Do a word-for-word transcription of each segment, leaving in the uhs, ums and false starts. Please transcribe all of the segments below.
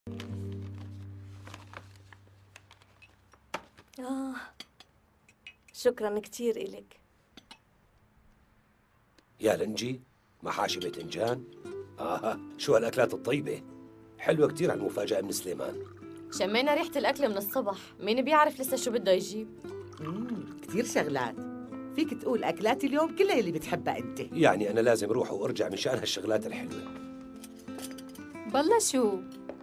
آه شكراً كتير إلك. يا لنجي محاشي باذنجان. آه شو هالأكلات الطيبة، حلوة كتير هالمفاجأة من سليمان. شمينا ريحة الأكل من الصبح، مين بيعرف لسه شو بده يجيب؟ امم كثير شغلات، فيك تقول أكلات اليوم كلها اللي بتحبها أنت. يعني أنا لازم أروح وأرجع مشان هالشغلات الحلوة. بالله شو؟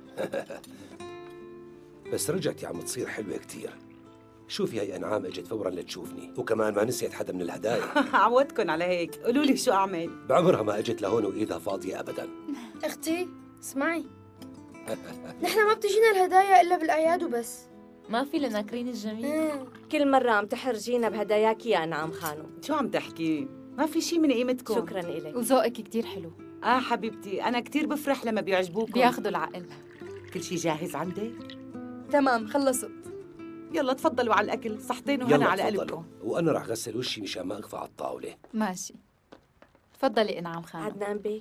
بس رجعتي عم تصير حلوة كتير. شوفي هي أنعام اجت فورا لتشوفني، وكمان ما نسيت حدا من الهدايا. عودتكم على هيك، قولوا لي شو أعمل. بعمرها ما اجت لهون وإيدها فاضية أبدا. اختي اسمعي، نحن ما بتجينا الهدايا الا بالاعياد وبس. ما في لنا كرين الجميل. ايه. كل مرة عم تحرجينا بهداياكي يا أنعام خانم. شو عم تحكي؟ ما في شي من قيمتكم. شكراً إلك. وذوقك كتير حلو. آه حبيبتي، أنا كتير بفرح لما بيعجبوكم. بياخدوا العقل. كل شي جاهز عندك؟ تمام خلصت. يلا تفضلوا على الأكل، صحتين وهنا على قلبكم. وأنا رح غسل وشي مشان ما أغفى على الطاولة. ماشي. تفضلي انعام خانم. عدنان بيك.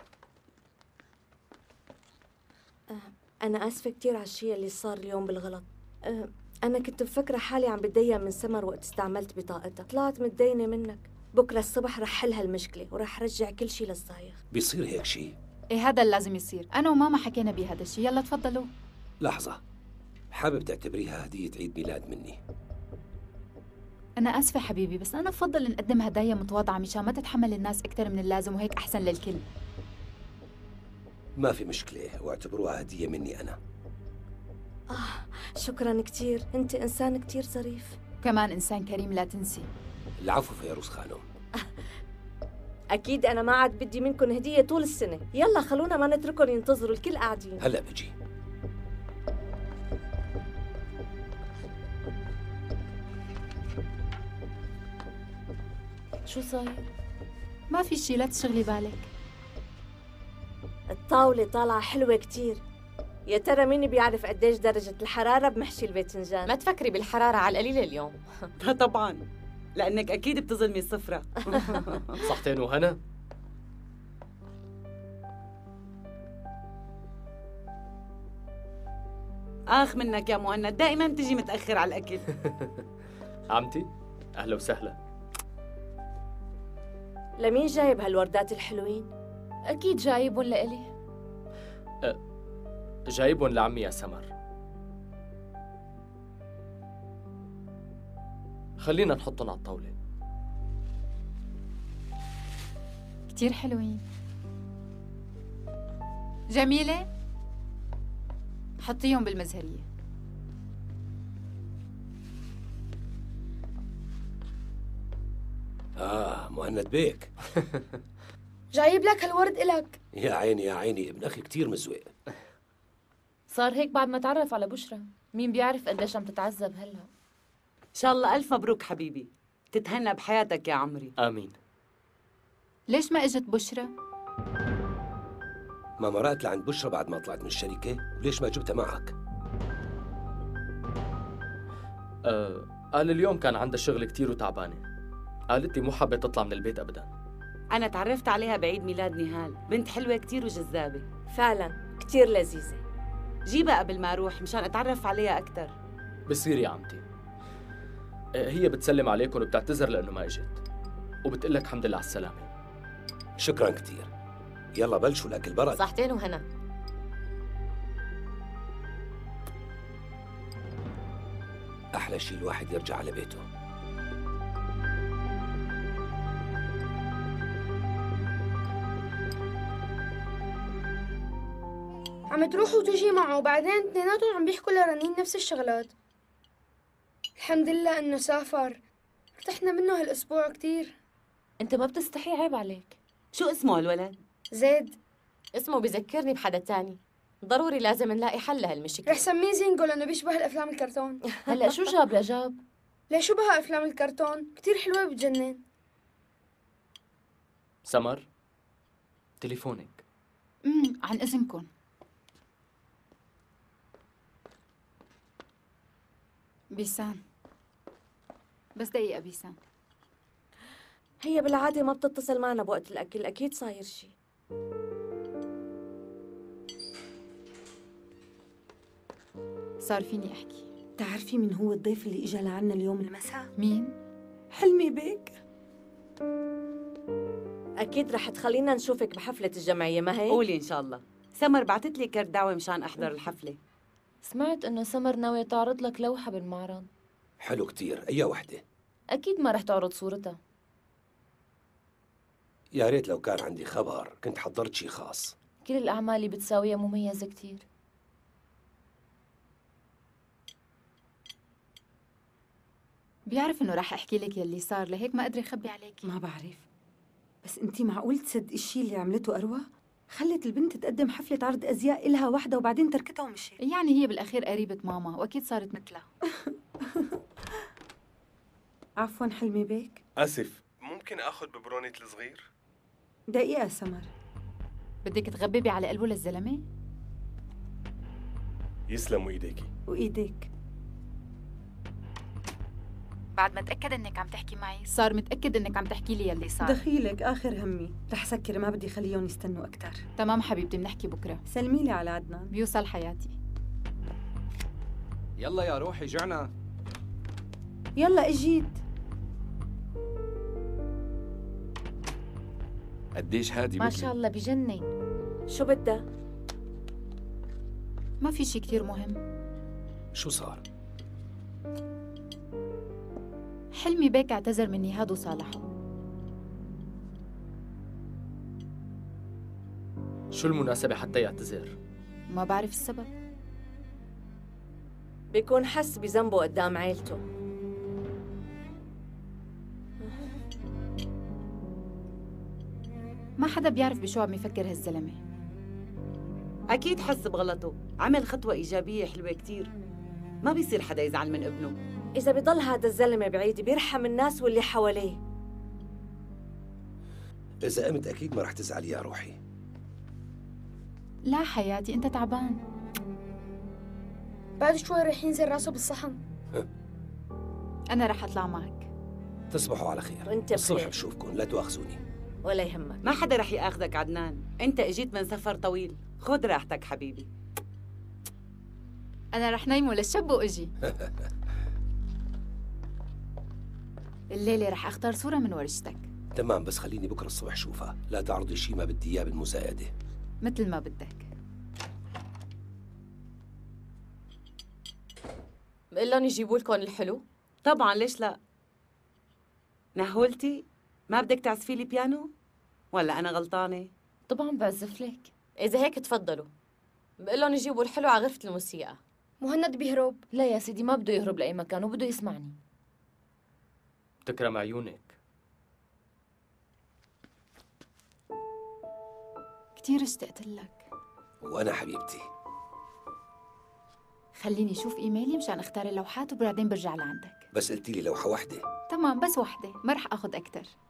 آه أنا آسفة كتير على الشيء اللي صار اليوم بالغلط. آه أنا كنت مفكرة حالي عم بتضايق من سمر وقت استعملت بطاقتها، طلعت متدينة منك. بكرة الصبح رح حل هالمشكلة ورح رجع كل شيء للصايغ. بيصير هيك شيء؟ ايه هذا اللي لازم يصير، انا وماما حكينا بهذا الشيء، يلا تفضلوا. لحظة، حابب تعتبريها هدية عيد ميلاد مني؟ انا اسفة حبيبي، بس انا بفضل نقدم هدايا متواضعة مشان ما تتحمل الناس اكثر من اللازم، وهيك احسن للكل. ما في مشكلة، واعتبروها هدية مني أنا. آه شكراً كتير، أنت إنسان كتير ظريف. كمان انسان كريم لا تنسي. العفو فيروز خانم. أكيد أنا ما عاد بدي منكم هدية طول السنة، يلا خلونا ما نتركهم ينتظروا، الكل قاعدين. هلأ بجي. شو صاير؟ ما في شيء، لا تشغلي بالك. الطاولة طالعة حلوة كتير. يا ترى مين بيعرف قديش درجة الحرارة بمحشي الباذنجان؟ ما تفكري بالحرارة على القليلة اليوم. طبعا، لأنك أكيد بتظلمي السفرة. صحتين وهنا. آخ منك يا مهند، دائما تجي متأخر على الأكل. عمتي أهلا وسهلا. لمين جايب هالوردات الحلوين؟ أكيد جايبهم لإلي. أه جايبهم لعمي يا سمر. خلينا نحطهم على الطاولة. كتير حلوين. جميلة، حطيهم بالمزهرية. آه مهند بيك. جايب لك هالورد إلك. يا عيني يا عيني، ابن أخي كتير مزوق. صار هيك بعد ما تعرف على بشرى، مين بيعرف قديش عم تتعذب هلا. إن شاء الله ألف مبروك حبيبي، تتهنى بحياتك يا عمري. آمين. ليش ما اجت بشرى؟ ما مرقت لعند بشرى بعد ما طلعت من الشركة، وليش ما جبتها معك؟ أه قال اليوم كان عندها شغل كتير وتعبانة. قالت لي مو حابة تطلع من البيت أبداً. أنا تعرفت عليها بعيد ميلاد نهال، بنت حلوة كتير وجذابة. فعلاً كتير لذيذة. جيبها قبل ما أروح مشان أتعرف عليها أكتر. بصير يا عمتي. أه هي بتسلم عليكم وبتعتذر لأنه ما إجت، وبتقول لك الحمد لله على السلامة. شكراً كتير. يلا بلشوا الأكل برد. صحتين وهنا. أحلى شيء الواحد يرجع على بيته. عم تروح وتجي معه وبعدين اثنيناتهم عم بيحكوا لرنين نفس الشغلات. الحمد لله انه سافر، ارتحنا منه هالاسبوع كتير. انت ما بتستحي، عيب عليك. شو اسمه الولد؟ زيد. اسمه بذكرني بحدا تاني، ضروري لازم نلاقي حل لهالمشكلة. رح سميه زينجو لانه بيشبه الافلام الكرتون. هلا شو جاب لجاب؟ ليش شو بها افلام الكرتون؟ كتير حلوة بتجنن. سمر تليفونك. امم عن اذنكم. بيسان، بس دقيقة بيسان. هي بالعادة ما بتتصل معنا بوقت الأكل، أكيد صاير شي. صار فيني أحكي. تعرفي من هو الضيف اللي إجا لعنا اليوم المساء؟ مين؟ حلمي بيك. أكيد رح تخلينا نشوفك بحفلة الجمعية، ما هيك؟ قولي إن شاء الله. سمر بعتت لي كرت دعوة مشان أحضر الحفلة. سمعت إنه سمر ناوية تعرض لك لوحة بالمعرض. حلو كتير، أي وحدة؟ أكيد ما رح تعرض صورتها. يا ريت لو كان عندي خبر كنت حضرت شي خاص. كل الأعمال اللي بتساويها مميزة كتير. بيعرف إنه رح أحكي لك يلي صار، لهيك ما قدري أخبي عليك. ما بعرف، بس انتي معقول تصدقي الشيء اللي عملته أروى؟ خلت البنت تقدم حفلة عرض أزياء إلها وحدة وبعدين تركتها ومشيت. يعني هي بالأخير قريبة ماما وأكيد صارت مثلها. عفواً حلمي بيك. آسف، ممكن آخذ ببرونة الصغير؟ دقيقة سمر. بدك تغببي على قلبه للزلمة؟ يسلموا إيديكي. وإيديك. بعد ما تأكد إنك عم تحكي معي صار متأكد إنك عم تحكي لي يلي صار. دخيلك آخر همي، رح سكر ما بدي خليهم يستنوا أكتر. تمام حبيبتي، بنحكي بكرة. سلمي لي على عدنان. بيوصل حياتي. يلا يا روحي جعنا. يلا اجيت. قديش هادي ما مثلي. شاء الله بجنن. شو بدها؟ ما في شي كتير مهم. شو صار؟ حلمي بيك اعتذر من نهاد وصالحه. شو المناسبة حتى يعتذر؟ ما بعرف السبب. بيكون حس بذنبه قدام عيلته. ما حدا بيعرف بشو عم يفكر هالزلمة. أكيد حس بغلطه، عمل خطوة إيجابية حلوة كتير. ما بيصير حدا يزعل من ابنه. إذا بضل هذا الزلمة بعيد بيرحم الناس واللي حواليه. إذا قمت أكيد ما رح تزعل يا روحي. لا حياتي، أنت تعبان. بعد شوي رح ينزل راسه بالصحن. أنا رح أطلع معك. تصبحوا على خير. وانت الصبح بخير. بشوفكم، لا تواخذوني. ولا يهمك. ما حدا رح ياخذك عدنان، أنت اجيت من سفر طويل، خذ راحتك حبيبي. أنا رح نيمه للشب وأجي. الليلة رح أختار صورة من ورشتك. تمام، بس خليني بكرة الصبح شوفها، لا تعرضي شي ما بدي إياه بالمزايدة. مثل ما بدك. بقول لهم يجيبوا لكم الحلو. طبعاً ليش لا؟ نهولتي، ما بدك تعزفي لي بيانو؟ ولا أنا غلطانة؟ طبعا بعزف لك. إذا هيك تفضلوا. بقول لهم يجيبوا الحلو على غرفة الموسيقى. مهند بيهرب. لا يا سيدي، ما بده يهرب لأي مكان وبده يسمعني. تكرم عيونك. كتير اشتقت لك. وأنا حبيبتي. خليني شوف إيميلي مشان اختار اللوحات وبعدين برجع لعندك. بس قلتي لي لوحة واحدة. تمام، بس وحدة، ما رح أخذ أكتر.